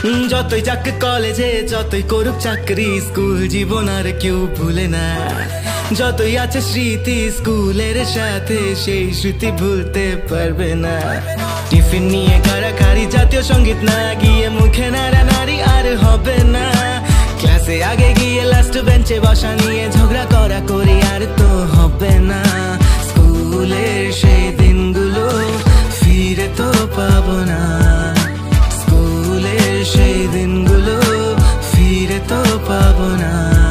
যতই যাক কলেজে যতই করুক চাকরি স্কুল জীবন আর কেউ ভুলে না। যতই আছে স্মৃতি স্কুলের সাথে সেই স্মৃতি ভুলতে পারবে না। টিফিন নিয়ে কাড়াকাড়ি জাতীয় সঙ্গীত না গিয়ে মুখে নাড়ানাড়ি আর হবে না। ক্লাসে আগে গিয়ে লাস্ট বেঞ্চে বসা নিয়ে ঝগড়া করা করি আর তো হবে না। স্কুলের সেই দিনগুলো ফিরে তো পাবো না। স্কুলের সেই দিনগুলো ফিরে তো পাবো না।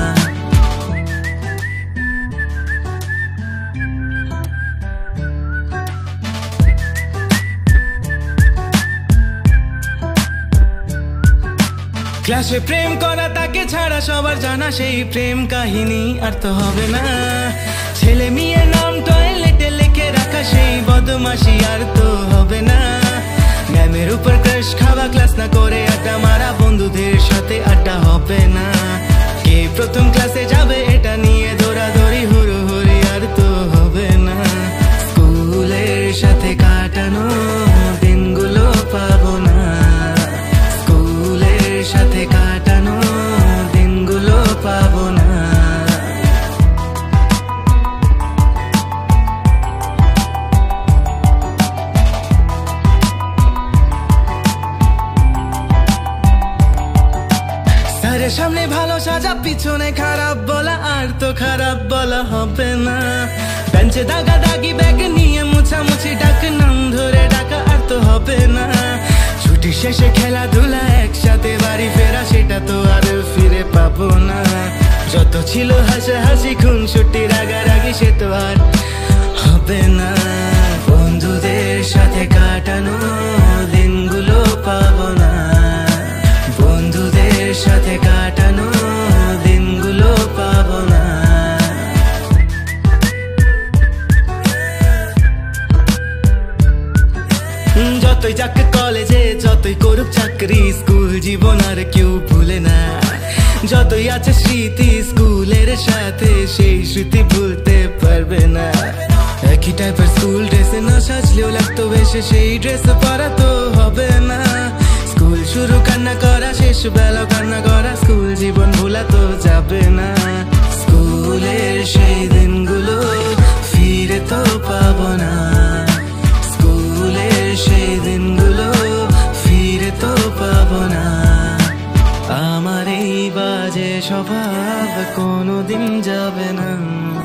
ক্লাসে প্রেম করা তাকে ছাড়া সবার জানা সেই প্রেম কাহিনী আর তো হবে না। ছেলে মেয়ে নাম টয়লেটে লিখে রাখা সেই বদমাশি আর তো হবে না। ম্যামের উপর ক্রাশ খাওয়া ক্লাস না করে আড্ডা মারা বন্ধুদের সাথে আড্ডা হবে না। কে প্রথম ক্লাসে যাবে এটা নিয়ে দৌড়াদৌড়ি হুড়োহুড়ি আর তো হবে না। স্কুলের সাথে কাটানো দিনগুলো পাবো না। স্কুলের সাথে কাটানো দিনগুলো পাবো না। স্যারের সামনে ভালো সাজা পিছনে খারাপ বলা আর তো খারাপ বলা হবে না। বেঞ্চে দাগা দাগি ব্যাগ নিয়ে মুছামুছি ডাক নাম ধরে ডাকা আর তো হবে না। ছুটি শেষে খেলাধুলা একসাথে বাড়ি ফেরা সেটা তো আর ফিরে পাবো না। যত ছিল হাসাহাসি খুনসুটি রাগারাগি সে তো আর হবে না। বন্ধুদের সাথে কাটানো দিনগুলো পাবো না। বন্ধুদের সাথে কাটানো দিনগুলো পাবো না। যতই যাক কলেজে যতই করুক চাকরি স্কুল জীবন আর কেউ ভুলে না। যতই আছে স্মৃতি স্কুলের সাথে সেই স্মৃতি ভুলতে পারবে না। একই টাইপের স্কুল ড্রেসে না সাজলেও লাগতো বেশি সেই ড্রেস পরা তো হবে না। স্কুল শুরু কান্না করা শেষ বেলা কান্না করা স্কুল জীবন ভোলা তো যাবে না। স্কুলের সেই দিনগুলো ফিরে তো পাবো না। স্কুলের সেই দিনগুলো ফিরে তো পাবো না। আমার এই বাজে স্বভাব কোনোদিন যাবে না।